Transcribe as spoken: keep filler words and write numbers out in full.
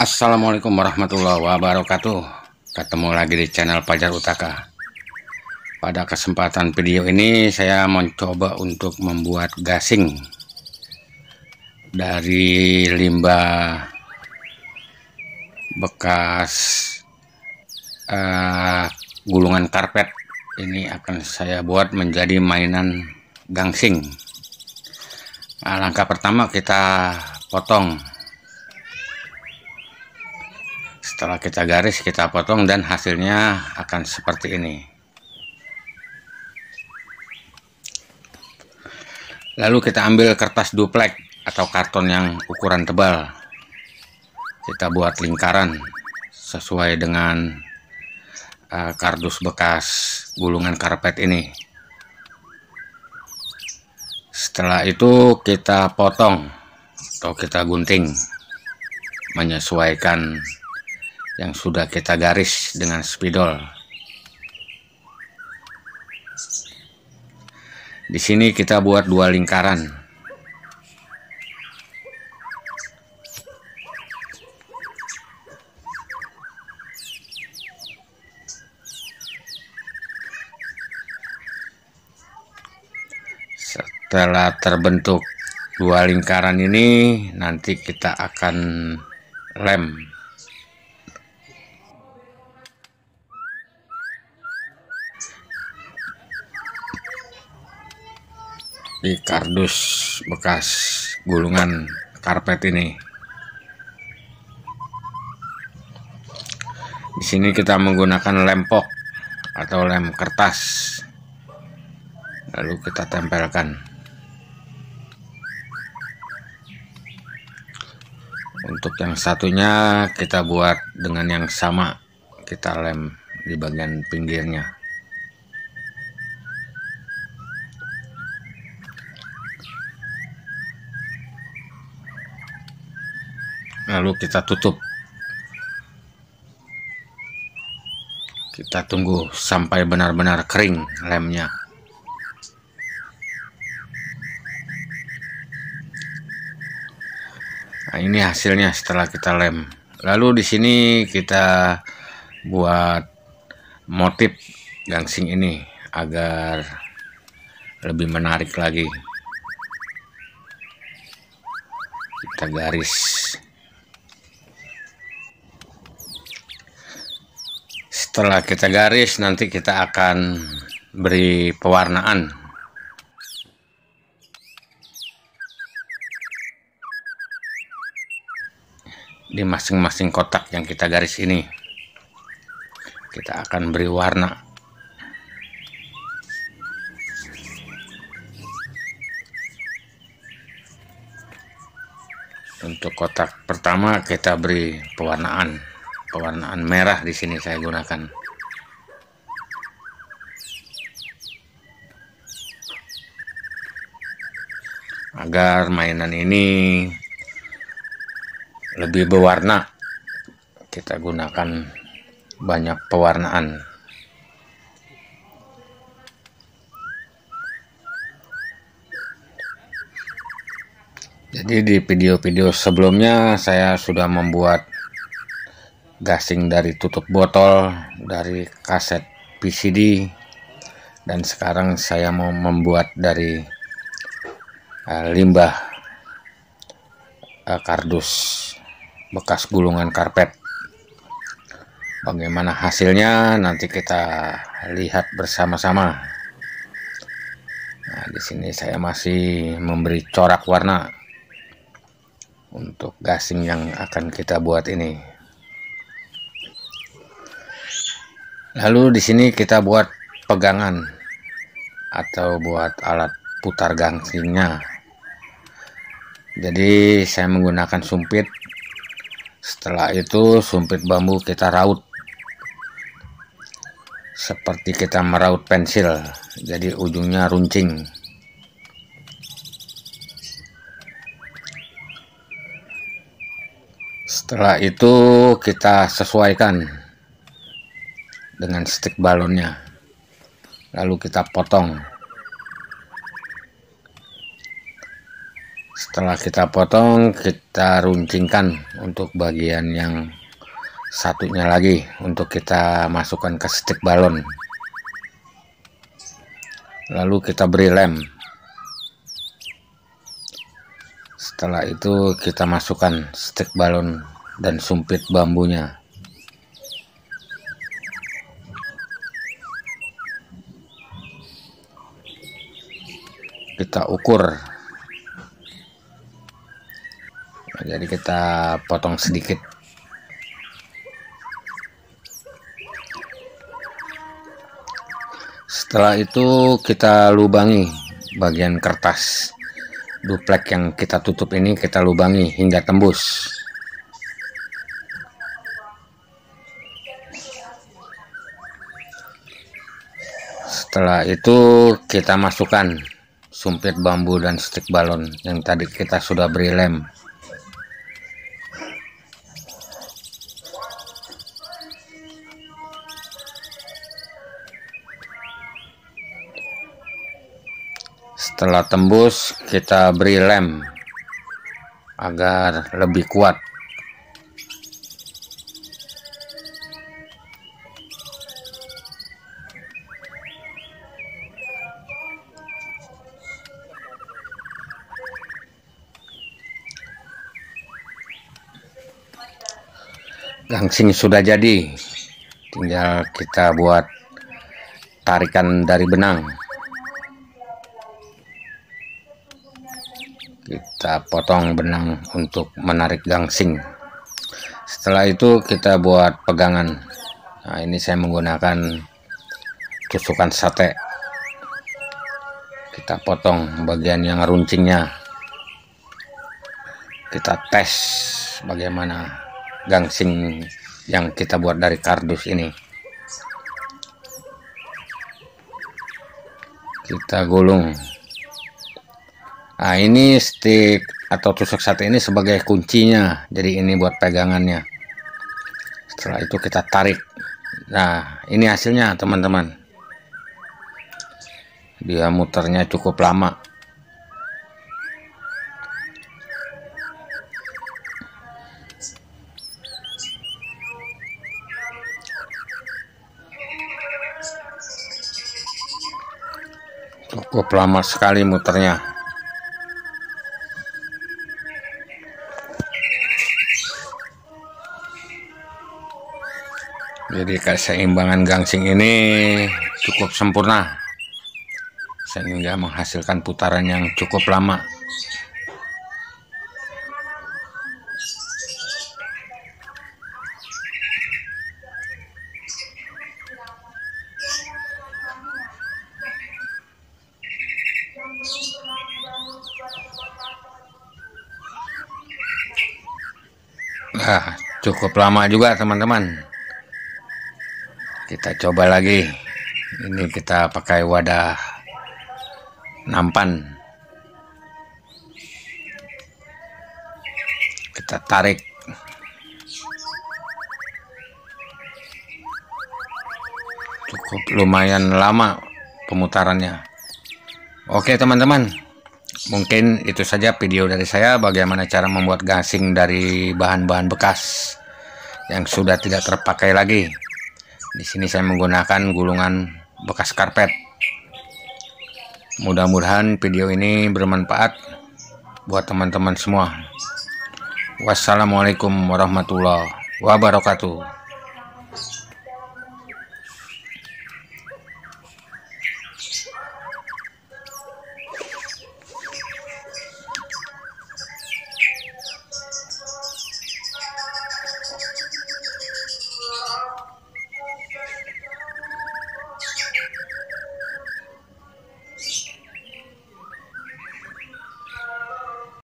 Assalamualaikum warahmatullahi wabarakatuh. Ketemu lagi di channel Fajar Utaka. Pada kesempatan video ini saya mencoba untuk membuat gasing dari limbah bekas uh, gulungan karpet. Ini akan saya buat menjadi mainan gangsing. Nah, langkah pertama kita potong. Setelah kita garis, kita potong dan hasilnya akan seperti ini. Lalu kita ambil kertas duplek atau karton yang ukuran tebal. Kita buat lingkaran sesuai dengan uh, kardus bekas gulungan karpet ini. Setelah itu kita potong atau kita gunting menyesuaikan yang sudah kita garis dengan spidol. Di sini kita buat dua lingkaran. Setelah terbentuk dua lingkaran ini, nanti kita akan lem. Di kardus bekas gulungan karpet ini. Di sini kita menggunakan lem pok atau lem kertas. Lalu kita tempelkan. Untuk yang satunya kita buat dengan yang sama. Kita lem di bagian pinggirnya. Lalu kita tutup. Kita tunggu sampai benar-benar kering lemnya. Nah, ini hasilnya setelah kita lem. Lalu di sini kita buat motif gangsing ini agar lebih menarik lagi. Kita garis. Setelah kita garis, nanti kita akan beri pewarnaan. Di masing-masing kotak yang kita garis ini, kita akan beri warna. Untuk kotak pertama kita beri pewarnaan. Pewarnaan merah di sini saya gunakan. Agar mainan ini lebih berwarna, kita gunakan banyak pewarnaan. Jadi di video-video sebelumnya saya sudah membuat gasing dari tutup botol, dari kaset P C D, dan sekarang saya mau membuat dari uh, limbah uh, kardus bekas gulungan karpet. Bagaimana hasilnya nanti kita lihat bersama-sama. Nah, di sini saya masih memberi corak warna untuk gasing yang akan kita buat ini. Lalu di sini kita buat pegangan atau buat alat putar gangsingnya. Jadi saya menggunakan sumpit. Setelah itu sumpit bambu kita raut seperti kita meraut pensil. Jadi ujungnya runcing. Setelah itu kita sesuaikan dengan stik balonnya, lalu kita potong. Setelah kita potong, kita runcingkan untuk bagian yang satunya lagi untuk kita masukkan ke stik balon. Lalu kita beri lem. Setelah itu kita masukkan stik balon dan sumpit bambunya. Kita ukur. Nah, jadi kita potong sedikit. Setelah itu kita lubangi bagian kertas duplek yang kita tutup ini, kita lubangi hingga tembus. Setelah itu kita masukkan sumpit bambu dan stik balon yang tadi kita sudah beri lem. Setelah tembus, kita beri lem agar lebih kuat. Gangsing sudah jadi, tinggal kita buat tarikan dari benang. Kita potong benang untuk menarik gangsing. Setelah itu kita buat pegangan. Nah, ini saya menggunakan tusukan sate. Kita potong bagian yang runcingnya. Kita tes bagaimana gangsing yang kita buat dari kardus ini. Kita gulung. Nah, ini stik atau tusuk sate ini sebagai kuncinya, jadi ini buat pegangannya. Setelah itu kita tarik. Nah, ini hasilnya teman-teman. Dia muternya cukup lama. Cukup lama sekali muternya. Jadi keseimbangan gangsing ini cukup sempurna sehingga menghasilkan putaran yang cukup lama. Nah, cukup lama juga teman-teman. Kita coba lagi. Ini kita pakai wadah nampan. Kita tarik. Cukup lumayan lama pemutarannya. Oke teman-teman, mungkin itu saja video dari saya bagaimana cara membuat gasing dari bahan-bahan bekas yang sudah tidak terpakai lagi. Di sini saya menggunakan gulungan bekas karpet. Mudah-mudahan video ini bermanfaat buat teman-teman semua. Wassalamualaikum warahmatullahi wabarakatuh.